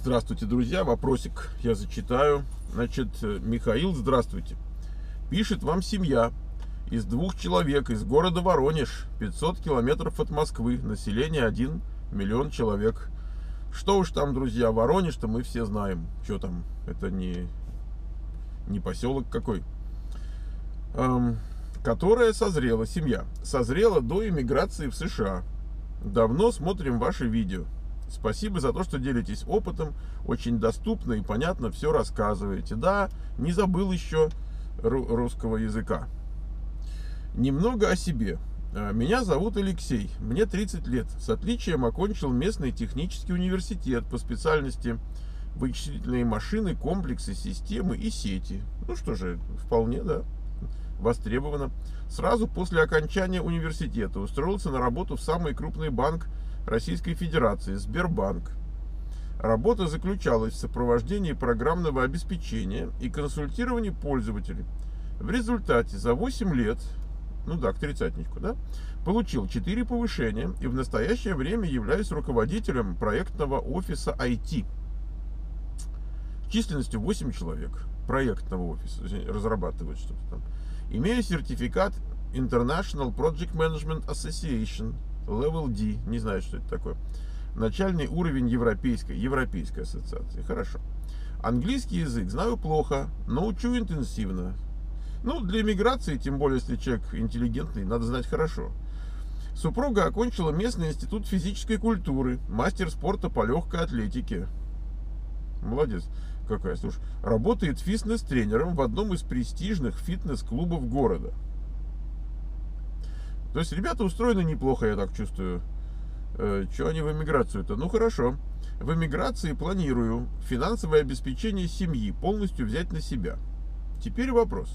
Здравствуйте, друзья. Вопросик я зачитаю. Значит, Михаил, здравствуйте. Пишет вам семья из 2 человек из города Воронеж, 500 километров от Москвы, население 1 миллион человек. Что уж там, друзья, Воронеж-то мы все знаем. Что там, это не поселок какой. Которая созрела, семья, созрела до эмиграции в США. Давно смотрим ваши видео. Спасибо за то, что делитесь опытом, очень доступно и понятно все рассказываете. Да, не забыл еще русского языка. Немного о себе. Меня зовут Алексей, мне 30 лет. С отличием окончил местный технический университет по специальности вычислительные машины, комплексы, системы и сети. Ну что же, вполне, да, востребовано. Сразу после окончания университета устроился на работу в самый крупный банк Российской Федерации, Сбербанк. Работа заключалась в сопровождении программного обеспечения и консультировании пользователей. В результате за 8 лет, ну да, к тридцатничку, да, получил 4 повышения и в настоящее время являюсь руководителем проектного офиса IT. Численностью 8 человек. Проектного офиса, разрабатывают что-то там. Имею сертификат International Project Management Association Level D, не знаю, что это такое. Начальный уровень Европейской ассоциации. Хорошо. Английский язык знаю плохо, но учу интенсивно. Ну, для иммиграции, тем более, если человек интеллигентный, надо знать хорошо. Супруга окончила местный институт физической культуры, мастер спорта по легкой атлетике. Молодец какая, слушай. Работает фитнес-тренером в одном из престижных фитнес-клубов города. То есть ребята устроены неплохо, я так чувствую. Что они в эмиграцию-то? Ну хорошо. В эмиграции планирую финансовое обеспечение семьи полностью взять на себя. Теперь вопрос.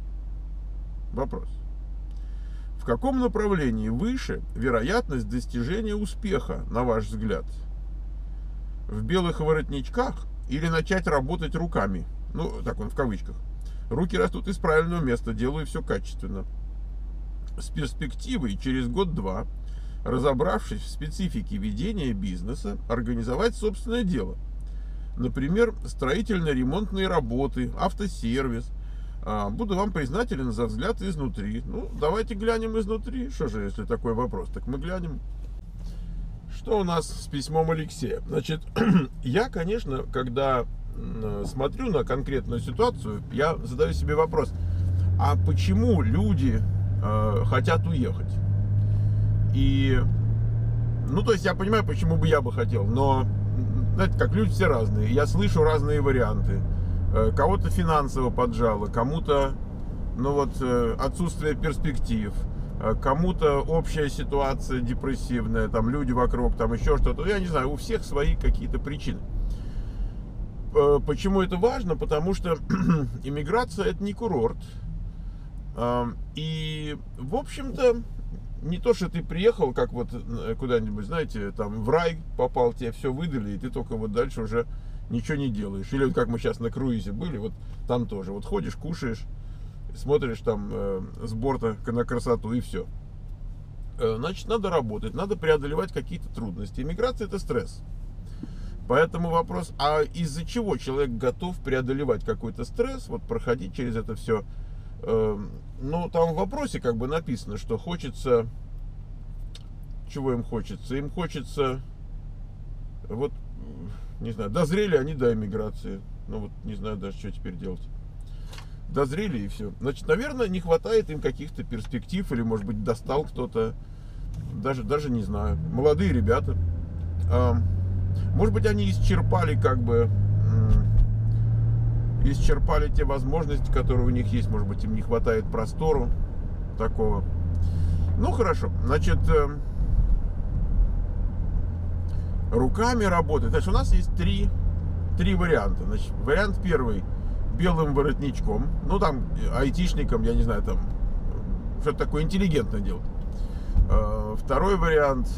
В каком направлении выше вероятность достижения успеха, на ваш взгляд? В белых воротничках или начать работать руками? Ну, так он в кавычках. Руки растут из правильного места, делаю все качественно. С перспективой через год-два, разобравшись в специфике ведения бизнеса, организовать собственное дело. Например, строительно-ремонтные работы, автосервис. Буду вам признателен за взгляд изнутри. Ну, давайте глянем изнутри. Что же, если такой вопрос, так мы глянем. Что у нас с письмом Алексея? Значит, я, конечно, когда смотрю на конкретную ситуацию, я задаю себе вопрос, а почему люди хотят уехать? И, ну, то есть я понимаю, почему бы я бы хотел, но, знаете, как люди все разные, я слышу разные варианты. Кого-то финансово поджало, кому-то, ну вот, отсутствие перспектив, кому-то общая ситуация депрессивная, там люди вокруг, там еще что-то. Я не знаю, у всех свои какие-то причины. Почему это важно? Потому что иммиграция — это не курорт. И, в общем-то, не то, что ты приехал, как вот куда-нибудь, знаете, там в рай попал, тебе все выдали, и ты только вот дальше уже ничего не делаешь. Или вот как мы сейчас на круизе были, вот там тоже. Вот ходишь, кушаешь, смотришь там с борта на красоту, и все. Значит, надо работать, надо преодолевать какие-то трудности. Иммиграция — это стресс. Поэтому вопрос, а из-за чего человек готов преодолевать какой-то стресс, вот проходить через это все? Ну, там в вопросе как бы написано, что хочется... Чего им хочется? Им хочется... Вот, не знаю, дозрели они до эмиграции. Ну, вот, не знаю даже, что теперь делать. Дозрели и все. Значит, наверное, не хватает им каких-то перспектив, или, может быть, достал кто-то. Даже не знаю. Молодые ребята. Может быть, они исчерпали, как бы... исчерпали те возможности, которые у них есть. Может быть, им не хватает простору такого. Ну, хорошо. Значит, руками работать. Значит, у нас есть три варианта. Значит, вариант первый — белым воротничком. Ну, там, айтишником, я не знаю, там, что-то такое интеллигентное делать. Второй вариант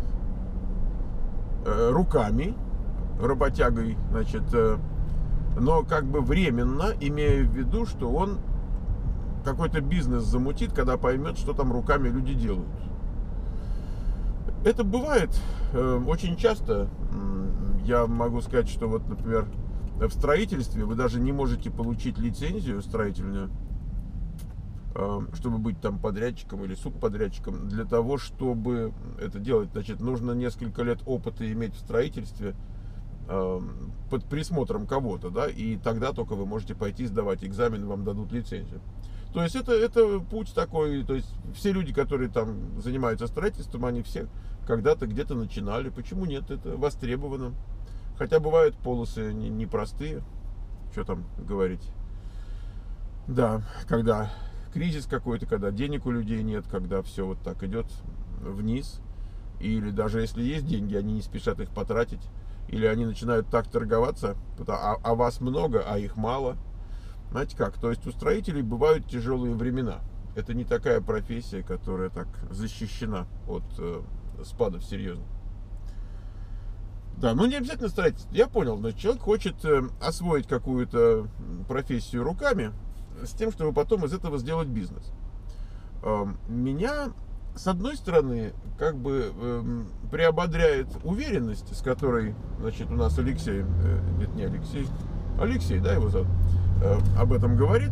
— руками, работягой, значит, но как бы временно, имея в виду, что он какой-то бизнес замутит, когда поймет, что там руками люди делают. Это бывает очень часто. Я могу сказать, что вот, например, в строительстве вы даже не можете получить лицензию строительную, чтобы быть там подрядчиком или субподрядчиком. Для того, чтобы это делать, значит, нужно несколько лет опыта иметь в строительстве под присмотром кого-то, да, и тогда только вы можете пойти сдавать экзамен, вам дадут лицензию. То есть это путь такой, то есть все люди, которые там занимаются строительством, они все когда-то где-то начинали. Почему нет? Это востребовано. Хотя бывают полосы непростые, что там говорить. Да, когда кризис какой-то, когда денег у людей нет, когда все вот так идет вниз, или даже если есть деньги, они не спешат их потратить, или они начинают так торговаться, а вас много, а их мало. Знаете как? То есть у строителей бывают тяжелые времена. Это не такая профессия, которая так защищена от спадов серьезно. Да, ну не обязательно строительство. Я понял, значит, человек хочет освоить какую-то профессию руками с тем, чтобы потом из этого сделать бизнес. Меня, с одной стороны, как бы приободряет уверенность, с которой, значит, у нас Алексей, нет, не Алексей, Алексей, да, его зовут, об этом говорит,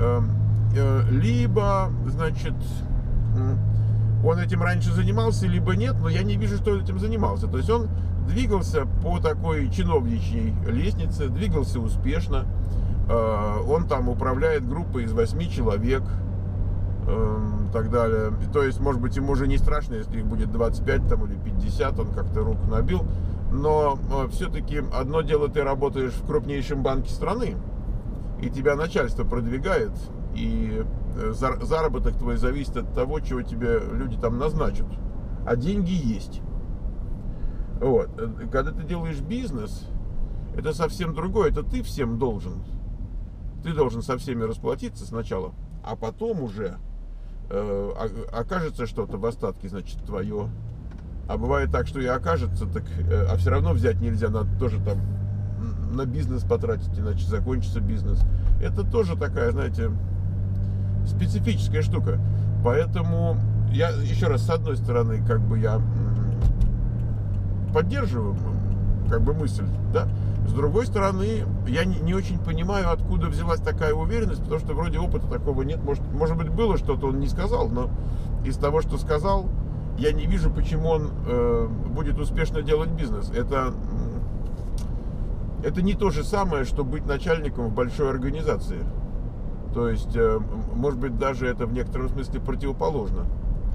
либо, значит, он этим раньше занимался, либо нет, но я не вижу, что он этим занимался. То есть он двигался по такой чиновничьей лестнице, двигался успешно, он там управляет группой из 8 человек, и так далее. То есть, может быть, ему уже не страшно, если их будет 25 там, или 50, он как-то руку набил, но все-таки одно дело, ты работаешь в крупнейшем банке страны, и тебя начальство продвигает, и заработок твой зависит от того, чего тебе люди там назначат. А деньги есть. Вот. Когда ты делаешь бизнес, это совсем другое. Это ты всем должен. Ты должен со всеми расплатиться сначала, а потом уже окажется что-то в остатке, значит, твое. А бывает так, что и окажется, так, а все равно взять нельзя, надо тоже там на бизнес потратить, иначе закончится бизнес. Это тоже такая, знаете, специфическая штука. Поэтому я, еще раз, с одной стороны, как бы я поддерживаю, как бы, мысль, да. С другой стороны, я не очень понимаю, откуда взялась такая уверенность, потому что вроде опыта такого нет. Может быть, было что-то, он не сказал, но из того, что сказал, я не вижу, почему он будет успешно делать бизнес. Это не то же самое, что быть начальником в большой организации. То есть, может быть, даже это в некотором смысле противоположно.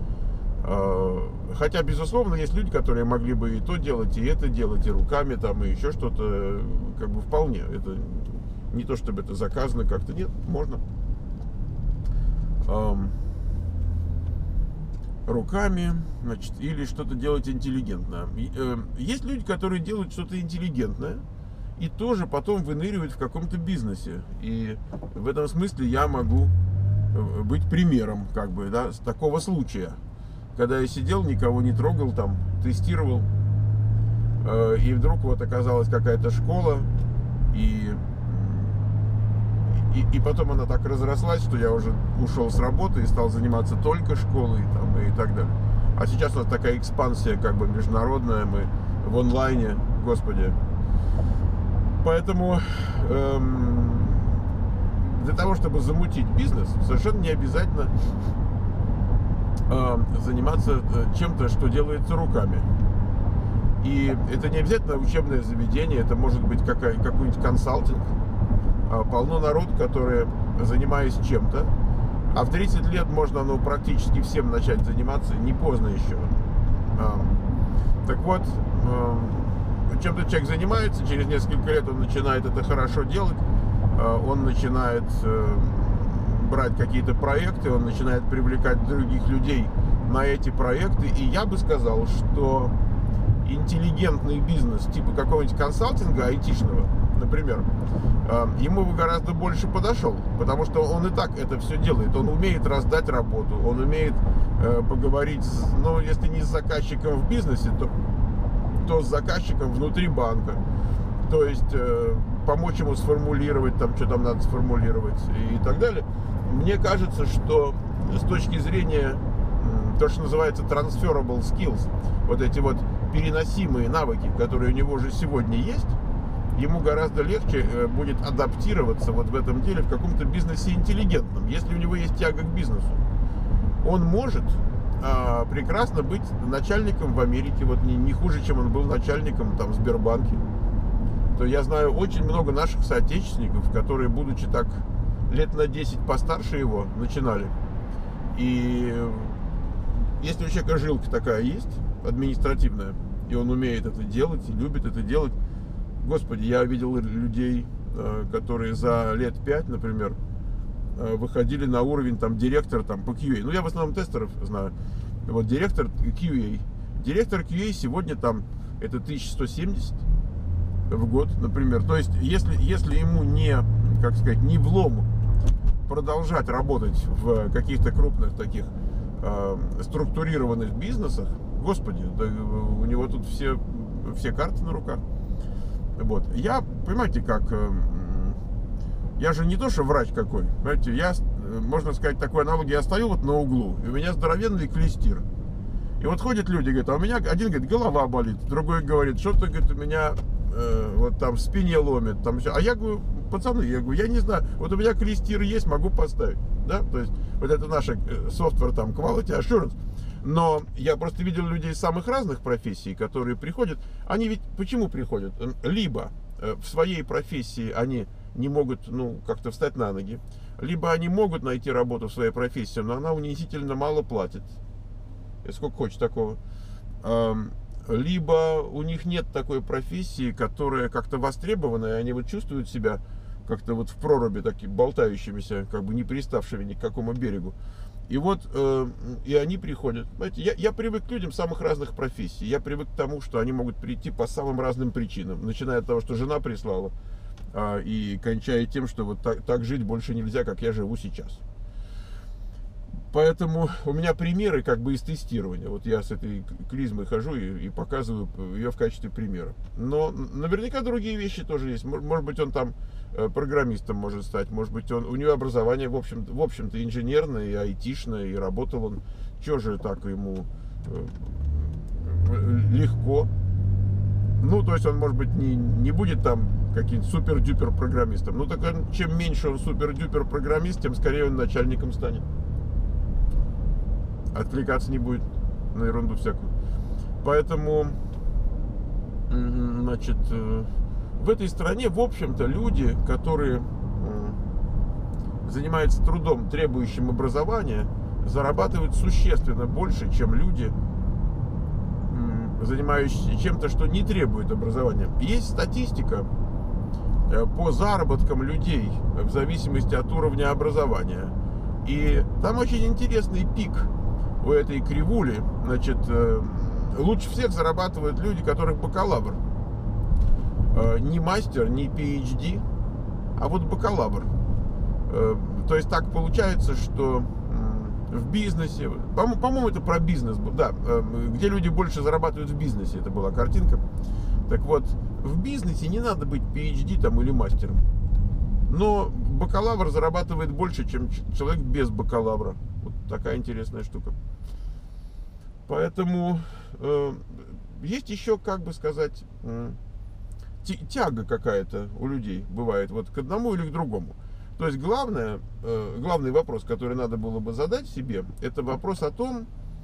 Хотя, безусловно, есть люди, которые могли бы и то делать, и это делать, и руками, там, и еще что-то, как бы вполне. Это не то, чтобы это заказано как-то, нет, можно. Руками, значит, или что-то делать интеллигентно. Есть люди, которые делают что-то интеллигентное и тоже потом выныривают в каком-то бизнесе. И в этом смысле я могу быть примером, как бы, да, с такого случая. Когда я сидел, никого не трогал, там, тестировал, и вдруг вот оказалась какая-то школа, и потом она так разрослась, что я уже ушел с работы и стал заниматься только школой, там, и так далее. А сейчас у нас такая экспансия, как бы, международная, мы в онлайне, господи. Поэтому для того, чтобы замутить бизнес, совершенно не обязательно заниматься чем-то, что делается руками. И это не обязательно учебное заведение, это может быть какой-нибудь консалтинг. Полно народу, которые, занимаясь чем-то, а в 30 лет можно, ну, практически всем начать заниматься, не поздно еще. Так вот, чем-то человек занимается, через несколько лет он начинает это хорошо делать, он начинает брать какие-то проекты, он начинает привлекать других людей на эти проекты, и я бы сказал, что интеллигентный бизнес, типа какого-нибудь консалтинга айтишного, например, ему бы гораздо больше подошел, потому что он и так это все делает, он умеет раздать работу, он умеет поговорить, ну, если не с заказчиком в бизнесе, то с заказчиком внутри банка, то есть помочь ему сформулировать, там, что там надо сформулировать и так далее. Мне кажется, что с точки зрения то, что называется transferable skills, вот эти вот переносимые навыки, которые у него уже сегодня есть, ему гораздо легче будет адаптироваться вот в этом деле в каком-то бизнесе интеллигентном, если у него есть тяга к бизнесу. Он может прекрасно быть начальником в Америке, вот не хуже, чем он был начальником там в Сбербанке. То я знаю очень много наших соотечественников, которые, будучи так лет на 10 постарше его, начинали. И если у человека жилка такая есть, административная, и он умеет это делать, и любит это делать, господи, я видел людей, которые за лет 5, например, выходили на уровень там директор там по QA. Ну, я в основном тестеров знаю. Вот директор QA. Директор QA сегодня там это 1170 в год, например. То есть, если ему не, как сказать, не влом продолжать работать в каких-то крупных таких структурированных бизнесах, господи, да, у него тут все карты на руках. Вот. Я, понимаете, как... Я же не то, что врач какой. Понимаете, я, можно сказать, такой аналогии, я стою вот на углу, и у меня здоровенный клестир. И вот ходят люди, говорят, а у меня, один говорит, голова болит, другой говорит, что-то, говорит, у меня вот там в спине ломит, там все. А я говорю, пацаны, я не знаю, вот у меня клестир есть, могу поставить, да, то есть вот это наш софтвер там Quality Assurance. Но я просто видел людей самых разных профессий, которые приходят, они ведь почему приходят? Либо в своей профессии они не могут, ну, как-то встать на ноги, либо они могут найти работу в своей профессии, но она унизительно мало платит, сколько хочешь такого, либо у них нет такой профессии, которая как-то востребованная, они вот чувствуют себя как-то вот в проруби, такими болтающимися, как бы не приставшими ни к какому берегу. И вот, и они приходят. Знаете, я привык к людям самых разных профессий. Я привык к тому, что они могут прийти по самым разным причинам. Начиная от того, что жена прислала, и кончая тем, что вот так жить больше нельзя, как я живу сейчас. Поэтому у меня примеры как бы из тестирования. Вот я с этой клизмой хожу и показываю ее в качестве примера. Но наверняка другие вещи тоже есть. Может быть, он там программистом может стать. Может быть, у него образование, в общем-то, инженерное и айтишное. И работал он, чего же так ему легко. Ну, то есть он, может быть, не будет там каким-то супер-дюпер программистом. Ну, так чем меньше он супер-дюпер программист, тем скорее он начальником станет. Отвлекаться не будет на ерунду всякую. Поэтому, значит, в этой стране, в общем-то, люди, которые занимаются трудом, требующим образования, зарабатывают существенно больше, чем люди, занимающиеся чем-то, что не требует образования. Есть статистика по заработкам людей в зависимости от уровня образования. И там очень интересный пик у этой кривули. Значит, лучше всех зарабатывают люди, которых бакалавр. Не мастер, не PhD, а вот бакалавр. То есть так получается, что в бизнесе, по-моему, это про бизнес, да, где люди больше зарабатывают в бизнесе, это была картинка. Так вот, в бизнесе не надо быть PhD там или мастером. Но бакалавр зарабатывает больше, чем человек без бакалавра. Вот такая интересная штука. Поэтому есть еще, как бы сказать, тяга какая-то у людей бывает вот к одному или к другому. То есть главный вопрос, который надо было бы задать себе, это вопрос о том,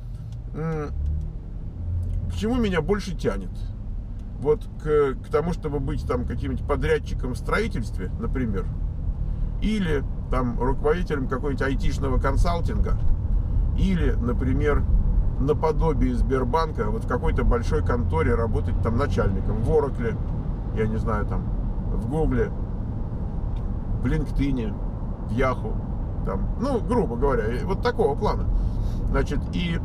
к чему меня больше тянет. Вот к тому, чтобы быть там каким-нибудь подрядчиком в строительстве, например, или там руководителем какой-нибудь айтишного консалтинга, или, например, наподобие Сбербанка, вот в какой-то большой конторе работать там начальником, в Oracle, я не знаю, там, в Гугле, в LinkedIn, в Yahoo, там, ну, грубо говоря, вот такого плана. Значит, и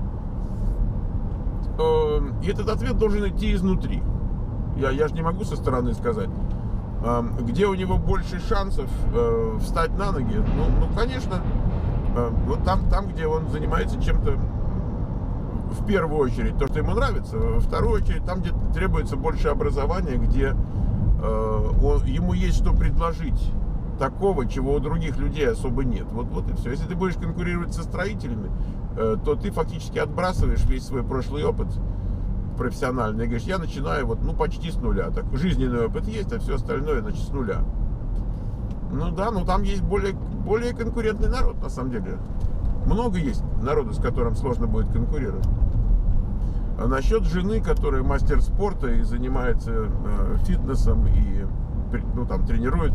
этот ответ должен идти изнутри. Я же не могу со стороны сказать, где у него больше шансов встать на ноги. Ну, конечно, вот там, где он занимается чем-то в первую очередь, то, что ему нравится, во вторую очередь, там, где требуется больше образования, где ему есть что предложить такого, чего у других людей особо нет. Вот и все. Если ты будешь конкурировать со строителями, то ты фактически отбрасываешь весь свой прошлый опыт профессиональный и говоришь, я начинаю вот, ну, почти с нуля. Так, жизненный опыт есть, а все остальное, значит, с нуля. Ну да, но там есть более конкурентный народ, на самом деле. Много есть народу, с которым сложно будет конкурировать. А насчет жены, которая мастер спорта и занимается фитнесом и, ну, там, тренирует,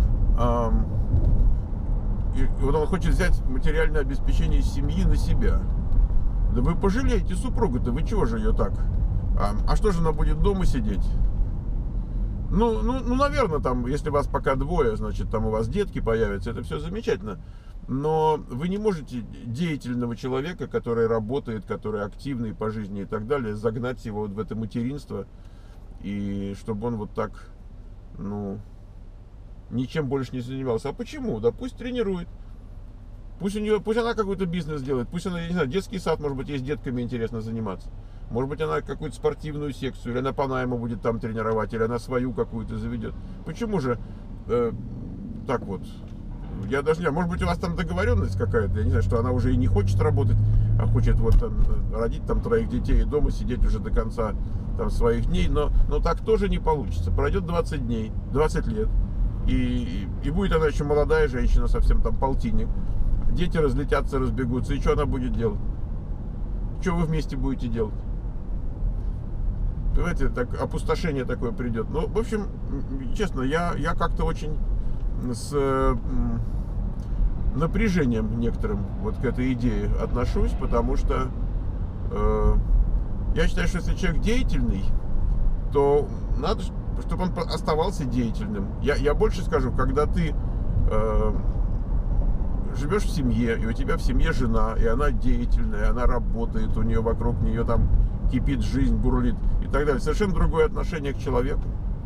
и вот он хочет взять материальное обеспечение семьи на себя. Да вы пожалеете супругу-то, вы чего же ее так? А что же она будет дома сидеть? Ну, наверное, там, если вас пока двое, значит, там у вас детки появятся, это все замечательно. Но вы не можете деятельного человека, который работает, который активный по жизни и так далее, загнать его вот в это материнство, и чтобы он вот так, ну, ничем больше не занимался. А почему? Да пусть тренирует. Пусть она какой-то бизнес делает, пусть она, я не знаю, детский сад, может быть, ей с детками интересно заниматься. Может быть, она какую-то спортивную секцию, или она по найму будет там тренировать, или она свою какую-то заведет. Почему же так вот? Я даже не знаю, может быть, у вас там договоренность какая-то, я не знаю, что она уже и не хочет работать, а хочет вот там родить там 3 детей и дома сидеть уже до конца там своих дней, но так тоже не получится. Пройдет 20 дней, 20 лет, и будет она еще молодая женщина, совсем там полтинник. Дети разлетятся, разбегутся, и что она будет делать? Что вы вместе будете делать? Понимаете, так опустошение такое придет. Ну, в общем, честно, я как-то очень с напряжением некоторым вот к этой идее отношусь, потому что я считаю, что если человек деятельный, то надо, чтобы он оставался деятельным. Я больше скажу, когда ты живешь в семье, и у тебя в семье жена, и она деятельная, она работает, у нее вокруг нее там кипит жизнь, бурлит и так далее. Совершенно другое отношение к человеку.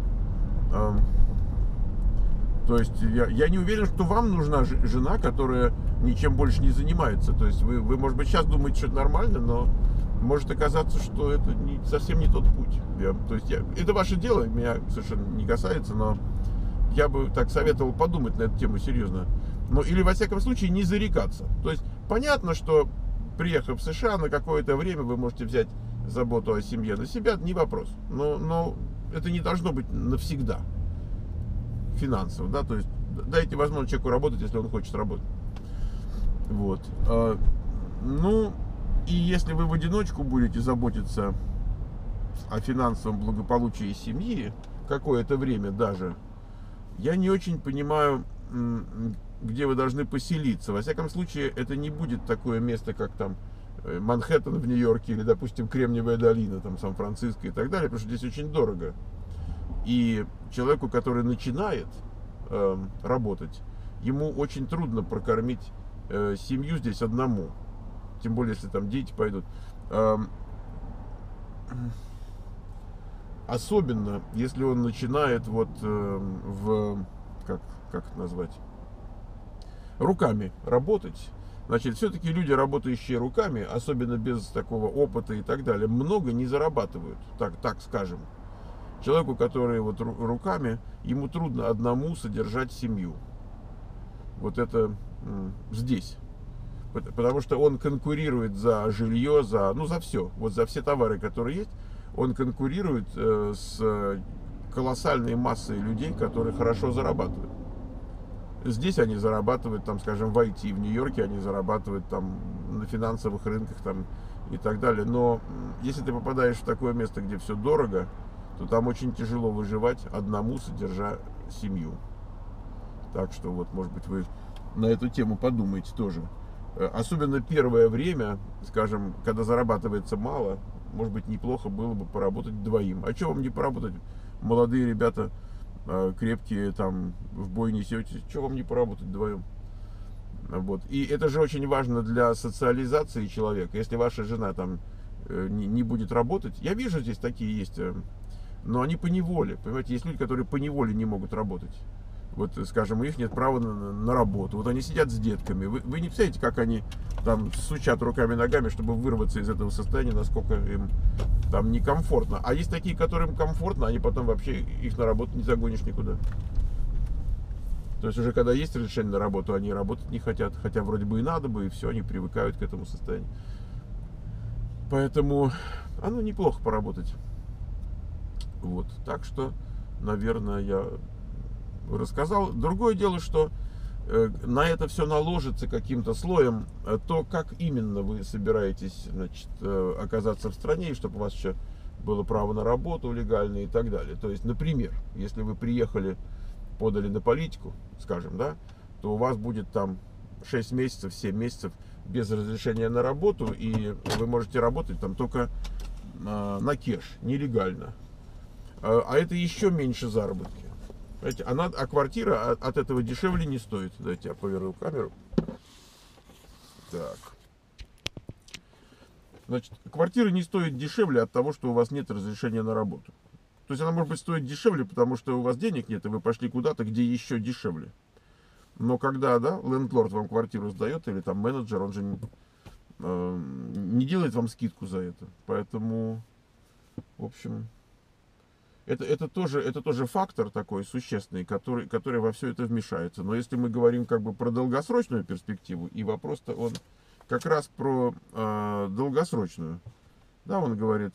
То есть я не уверен, что вам нужна жена, которая ничем больше не занимается. То есть вы может быть, сейчас думаете, что это нормально, но может оказаться, что это совсем не тот путь. Это ваше дело, меня совершенно не касается, но я бы так советовал подумать на эту тему серьезно. Ну, или, во всяком случае, не зарекаться. То есть, понятно, что, приехав в США, на какое-то время вы можете взять заботу о семье на себя, не вопрос. Но это не должно быть навсегда финансово, да, то есть, дайте возможность человеку работать, если он хочет работать. Вот. Ну, и если вы в одиночку будете заботиться о финансовом благополучии семьи, какое-то время даже, я не очень понимаю, где вы должны поселиться. Во всяком случае, это не будет такое место, как там Манхэттен в Нью-Йорке или, допустим, Кремниевая долина, там Сан-Франциско и так далее, потому что здесь очень дорого. И человеку, который начинает работать, ему очень трудно прокормить семью здесь одному. Тем более, если там дети пойдут. Особенно, если он начинает вот как это назвать, руками работать. Значит, все-таки люди, работающие руками, особенно без такого опыта и так далее, много не зарабатывают, так скажем. Человеку, который вот руками, ему трудно одному содержать семью. Вот это здесь. Потому что он конкурирует за жилье, за все. Вот за все товары, которые есть, он конкурирует с колоссальной массой людей, которые хорошо зарабатывают. Здесь они зарабатывают, там, скажем, в IT, в Нью-Йорке они зарабатывают там на финансовых рынках там и так далее. Но если ты попадаешь в такое место, где все дорого, то там очень тяжело выживать одному, содержа семью. Так что вот, может быть, вы на эту тему подумаете тоже. Особенно первое время, скажем, когда зарабатывается мало, может быть, неплохо было бы поработать двоим. А что вам не поработать? Молодые ребята, крепкие, там, в бой несете, что вам не поработать вдвоем? Вот. И это же очень важно для социализации человека. Если ваша жена там не будет работать, я вижу, здесь такие есть, но они по неволе, понимаете, есть люди, которые по неволе не могут работать. Вот, скажем, у них нет права на работу. Вот они сидят с детками. Вы не представляете, как они там сучат руками-ногами, чтобы вырваться из этого состояния, насколько им там некомфортно. А есть такие, которым комфортно, они потом вообще их на работу не загонишь никуда. То есть уже когда есть разрешение на работу, они работать не хотят, хотя вроде бы и надо бы, и все, они привыкают к этому состоянию. Поэтому оно неплохо поработать. Вот, так что, наверное, я рассказал. Другое дело, что на это все наложится каким-то слоем, то как именно вы собираетесь, значит, оказаться в стране, и чтобы у вас еще было право на работу легальное и так далее. То есть, например, если вы приехали, подали на политику, скажем, да, то у вас будет там 6 месяцев, 7 месяцев без разрешения на работу, и вы можете работать там только на кеш, нелегально. А это еще меньше заработки. А квартира от этого дешевле не стоит. Давайте я поверну камеру. Так. Значит, квартира не стоит дешевле от того, что у вас нет разрешения на работу. То есть она может быть стоит дешевле, потому что у вас денег нет, и вы пошли куда-то, где еще дешевле. Но когда, да, лендлорд вам квартиру сдает, или там менеджер, он же не делает вам скидку за это. Поэтому, в общем, это тоже фактор такой существенный, который во все это вмешается. Но если мы говорим как бы про долгосрочную перспективу, и вопрос-то он как раз про долгосрочную. Да, он говорит,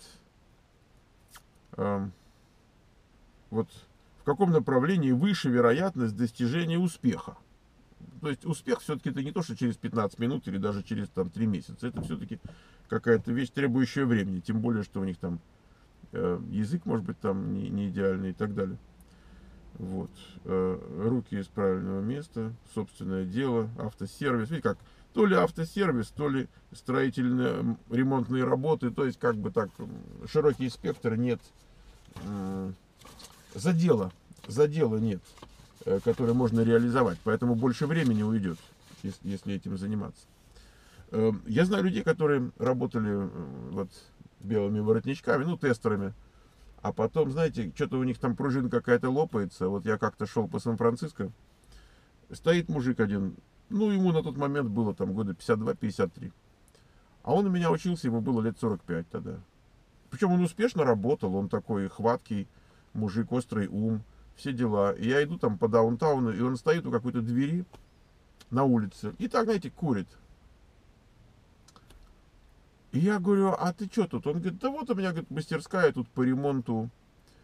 вот в каком направлении выше вероятность достижения успеха. То есть успех все-таки это не то, что через 15 минут или даже через там 3 месяца. Это все-таки какая-то вещь, требующая времени. Тем более, что у них там язык может быть там не идеальный и так далее. Вот. Руки из правильного места, собственное дело, автосервис. Видите, как то ли автосервис, то ли строительные ремонтные работы. То есть как бы так широкий спектр, нет задела нет, который можно реализовать. Поэтому больше времени уйдет, если этим заниматься. Я знаю людей, которые работали вот белыми воротничками, ну, тестерами. А потом, знаете, что-то у них там пружина какая-то лопается. Вот я как-то шел по Сан-Франциско. Стоит мужик один. Ну, ему на тот момент было там года 52-53. А он у меня учился, ему было лет 45 тогда. Причем он успешно работал. Он такой хваткий мужик, острый ум. Все дела. И я иду там по даунтауну, и он стоит у какой-то двери на улице. И так, знаете, курит. И я говорю, а ты что тут? Он говорит, да вот у меня, говорит, мастерская тут по ремонту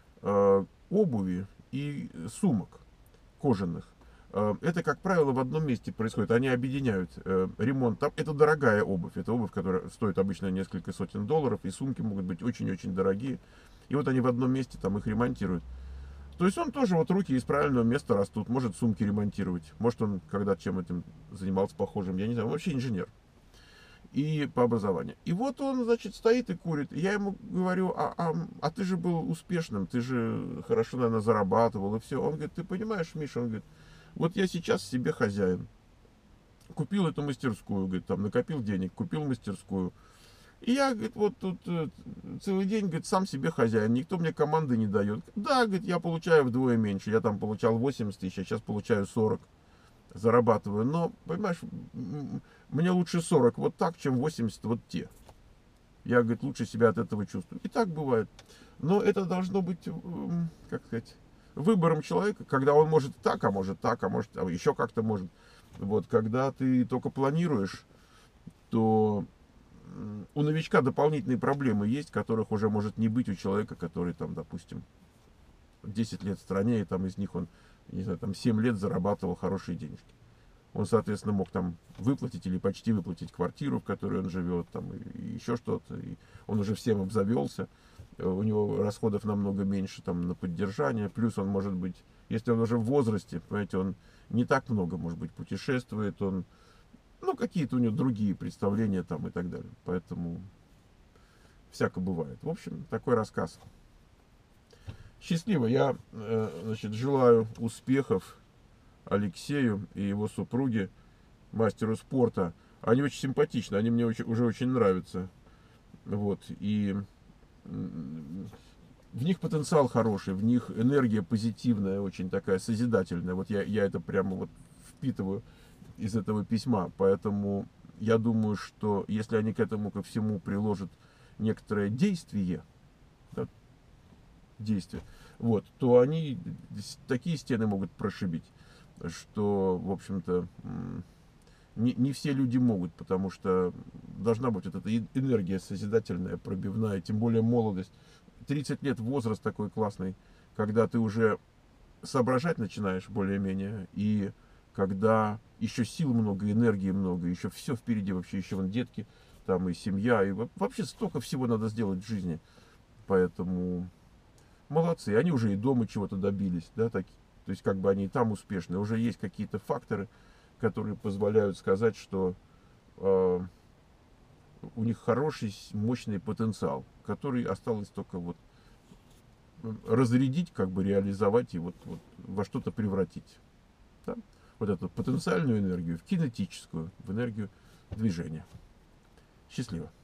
обуви и сумок кожаных. Это, как правило, в одном месте происходит. Они объединяют ремонт. Там, это дорогая обувь. Это обувь, которая стоит обычно несколько сотен долларов. И сумки могут быть очень-очень дорогие. И вот они в одном месте там их ремонтируют. То есть он тоже, вот руки из правильного места растут. Может сумки ремонтировать. Может он когда-то чем этим занимался похожим. Я не знаю. Он вообще инженер. И по образованию. И вот он, значит, стоит и курит. И я ему говорю, а ты же был успешным, ты же хорошо, наверное, зарабатывал и все. Он говорит, ты понимаешь, Миша, он говорит, вот я сейчас себе хозяин. Купил эту мастерскую, говорит, там накопил денег, купил мастерскую. И я, говорит, вот тут целый день, говорит, сам себе хозяин, никто мне команды не дает. Да, говорит, я получаю вдвое меньше. Я там получал 80 тысяч, а сейчас получаю 40. Зарабатываю. Но, понимаешь, мне лучше 40 вот так, чем 80 вот те. Я, говорит, лучше себя от этого чувствую. И так бывает. Но это должно быть, как сказать, выбором человека, когда он может так, а может еще как-то может. Вот, когда ты только планируешь, то у новичка дополнительные проблемы есть, которых уже может не быть у человека, который там, допустим, 10 лет в стране, и там из них он, не знаю, там 7 лет зарабатывал хорошие денежки. Он, соответственно, мог там выплатить или почти выплатить квартиру, в которой он живет, там, и еще что-то. И он уже всем обзавелся. У него расходов намного меньше там, на поддержание. Плюс он может быть, если он уже в возрасте, понимаете, он не так много, может быть, путешествует. Он, ну, какие-то у него другие представления там и так далее. Поэтому всяко бывает. В общем, такой рассказ. Счастливо. Я, значит, желаю успехов Алексею и его супруге, мастеру спорта. Они очень симпатичны, они мне уже очень нравятся. Вот. И в них потенциал хороший, в них энергия позитивная, очень такая созидательная. Вот я это прямо вот впитываю из этого письма. Поэтому я думаю, что если они к этому ко всему приложат некоторое действие, да, вот, то они такие стены могут прошибить. что, в общем-то, не все люди могут, потому что должна быть вот эта энергия созидательная, пробивная, тем более молодость. 30 лет возраст такой классный, когда ты уже соображать начинаешь более-менее, и когда еще сил много, энергии много, еще все впереди, вообще еще вон детки, там и семья, и вообще столько всего надо сделать в жизни. Поэтому молодцы, они уже и дома чего-то добились, да, так, то есть как бы они и там успешны, уже есть какие-то факторы, которые позволяют сказать, что у них хороший, мощный потенциал, который осталось только вот разрядить, как бы реализовать и вот во что-то превратить. Да? Вот эту потенциальную энергию в кинетическую, в энергию движения. Счастливо.